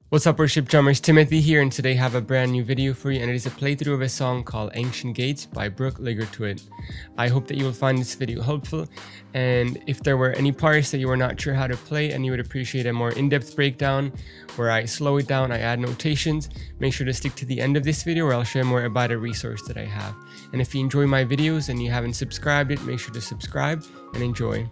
What's up, worship drummers? Timothy here, and today I have a brand new video for you, and it is a playthrough of a song called Ancient Gates by Brooke Ligertwood. I hope that you will find this video helpful, and if there were any parts that you were not sure how to play and you would appreciate a more in-depth breakdown where I slow it down, I add notations, make sure to stick to the end of this video where I'll share more about a resource that I have. And if you enjoy my videos and you haven't subscribed yet, make sure to subscribe and enjoy.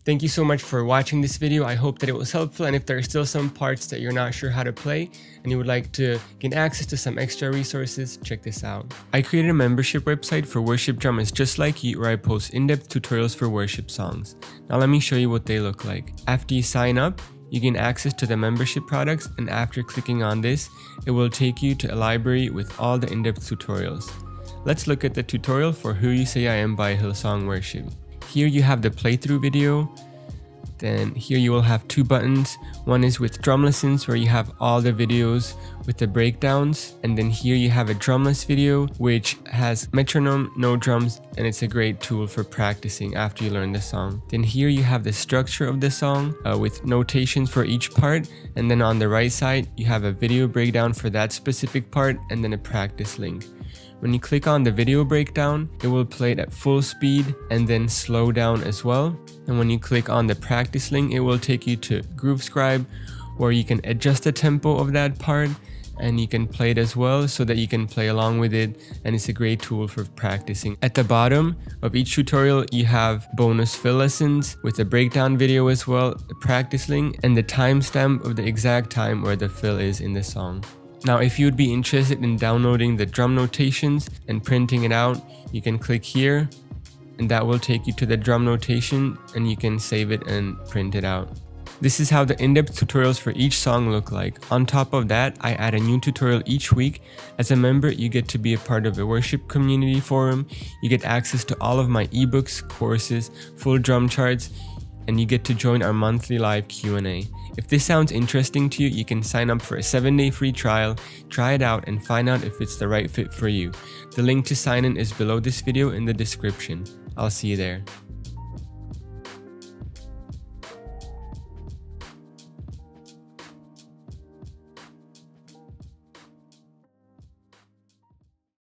Thank you so much for watching this video. I hope that it was helpful, and if there are still some parts that you're not sure how to play and you would like to gain access to some extra resources, check this out. I created a membership website for worship drummers just like you, where I post in-depth tutorials for worship songs. Now let me show you what they look like. After you sign up, you gain access to the membership products, and after clicking on this, it will take you to a library with all the in-depth tutorials. Let's look at the tutorial for Who You Say I Am by Hillsong Worship. Here you have the playthrough video. Then here you will have two buttons. One is with drum lessons, where you have all the videos with the breakdowns. And then here you have a drumless video, which has metronome, no drums, and it's a great tool for practicing after you learn the song. Then here you have the structure of the song with notations for each part. And then on the right side, you have a video breakdown for that specific part, and then a practice link. When you click on the video breakdown, it will play it at full speed and then slow down as well. And when you click on the practice link, it will take you to GrooveScribe, where you can adjust the tempo of that part and you can play it as well so that you can play along with it, and it's a great tool for practicing. At the bottom of each tutorial, you have bonus fill lessons with a breakdown video as well, the practice link, and the timestamp of the exact time where the fill is in the song. Now, if you'd be interested in downloading the drum notations and printing it out, you can click here, and that will take you to the drum notation, and you can save it and print it out. This is how the in-depth tutorials for each song look like. On top of that, I add a new tutorial each week. As a member, you get to be a part of a worship community forum, you get access to all of my ebooks, courses, full drum charts, and you get to join our monthly live Q&A. If this sounds interesting to you, you can sign up for a 7-day free trial, try it out, and find out if it's the right fit for you. The link to sign in is below this video in the description. I'll see you there.